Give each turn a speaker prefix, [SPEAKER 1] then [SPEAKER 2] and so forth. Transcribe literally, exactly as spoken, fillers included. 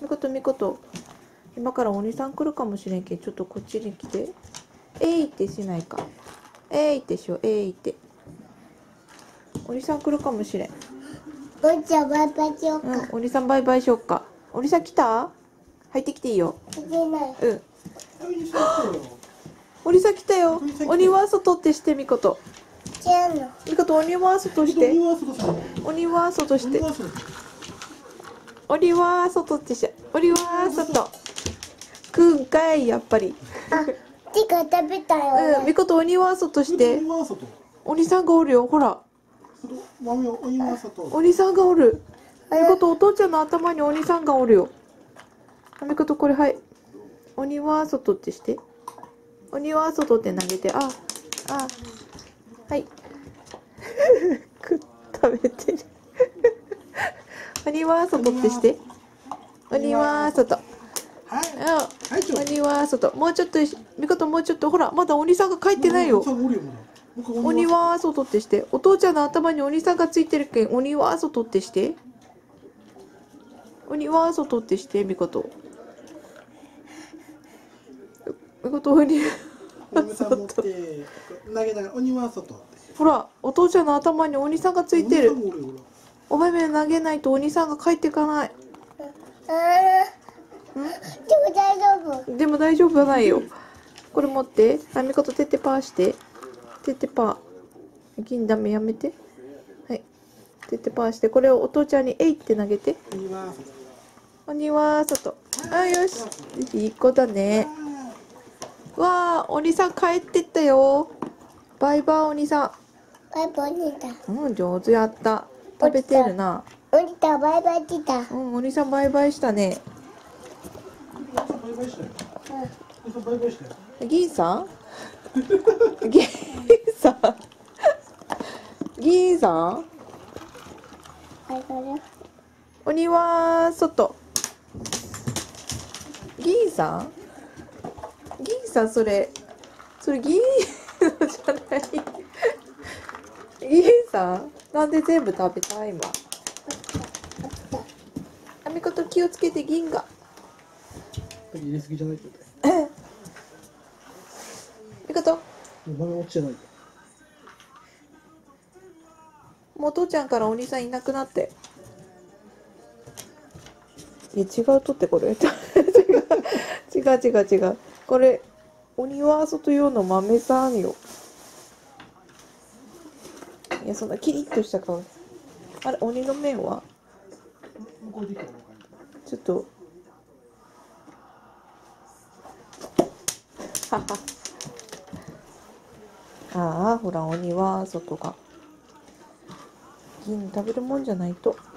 [SPEAKER 1] みことみこと、今からお兄さん来るかもしれんけん、ちょっとこっちに来て。えいってしないか。えいってしよう、えいって。お兄さん来るかもしれん。
[SPEAKER 2] お兄ちゃんバイバイしようか。
[SPEAKER 1] うん、お兄さんバイバイしよっか。お兄さん来た？入ってきていいよ。
[SPEAKER 2] 来てない。
[SPEAKER 1] うん。お兄さん来たよ。鬼は外ってしてみこと。
[SPEAKER 2] 違うの。
[SPEAKER 1] みこと鬼は外して。鬼は外して。鬼は外ってして。鬼は外。食うんかいやっぱり。
[SPEAKER 2] あ、てか食べたよ、ね。
[SPEAKER 1] うん、みこと鬼は外して。鬼さんがおるよ、ほら。鬼さんがおる。みことお父ちゃんの頭に鬼さんがおるよ。みことこれはい。鬼は外ってして。鬼は外って投げて。あ、あ、はい。く食べてる。鬼は外ってして。鬼は外。あ、鬼は外。もうちょっと、みこともうちょっと、ほら、まだ鬼さんが帰ってないよ。鬼は外ってして。お父ちゃんの頭に鬼さんがついてるけん、鬼は外ってして。鬼は外ってして、みこと。みこと鬼は外。ほら、お父ちゃんの頭に鬼さんがついてる。おめめ投げないと鬼さんが帰っていかない。
[SPEAKER 2] でも大丈夫。
[SPEAKER 1] でも大丈夫はないよ。これ持って。あ、みことてってパーして。てってパー。銀ダメやめて。はい。てってパーして。これをお父ちゃんにえいって投げて。鬼は外。あ、よし。いい子だね。わあ、鬼さん帰ってったよ。バイバイ鬼さん。
[SPEAKER 2] バイバイお兄ちゃん。
[SPEAKER 1] うん、上手やった。食べてるな。
[SPEAKER 2] お兄ちゃんバイバイした。
[SPEAKER 1] うん、鬼さんバイバイしたね。銀さん銀さん銀さん
[SPEAKER 2] バイバイ。
[SPEAKER 1] 鬼は外。銀さん銀さんそれそれ銀のじゃない。銀さんなんで全部食べた今。あみこと気をつけて銀が。
[SPEAKER 3] 入れすぎじゃないと。
[SPEAKER 1] みこと。
[SPEAKER 3] 豆落ちてない。
[SPEAKER 1] もうお父ちゃんからお兄さんいなくなって。いや違うとってこれ。違う違う違う違う。これ鬼は外用の豆さんよ。いやそんなキリッとした顔。あれ鬼の面はちょっとははああほら鬼は外が銀食べるもんじゃないと。